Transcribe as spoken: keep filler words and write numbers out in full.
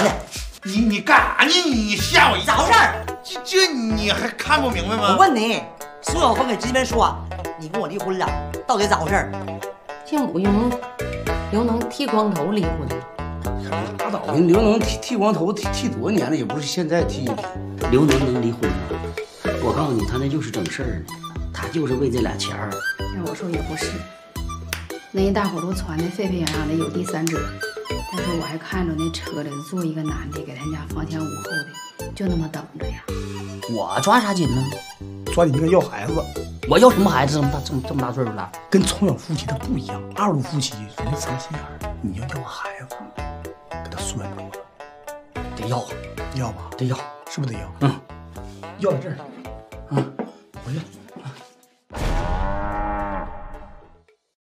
呢？ 你你干啥呢？你你吓我一咋回事？ 这这你还看不明白吗？ 我问你，苏小峰给直编说你跟我离婚了，到底咋回事？ 听不用刘能剃光头离婚。 拉倒吧，刘能剃剃光头剃剃多少年了，也不是现在剃的。 刘能能离婚吗？我告诉你，他那就是整事儿呢，他就是为这俩钱儿。 那我说也不是，那大伙都传的沸沸扬扬的有第三者，但是我还看着那车里坐一个男的，给他家房前屋后的，就那么等着呀。 我抓啥紧呢？ 抓你应该要孩子。 我要什么孩子？这么大这么这么大岁数了， 跟从小夫妻他不一样，二路夫妻人家藏心眼儿，你要要孩子，给他拴住了， 得要， 要吧？ 得要， 是不是得要？ 嗯， 要到这儿， 嗯， 回去。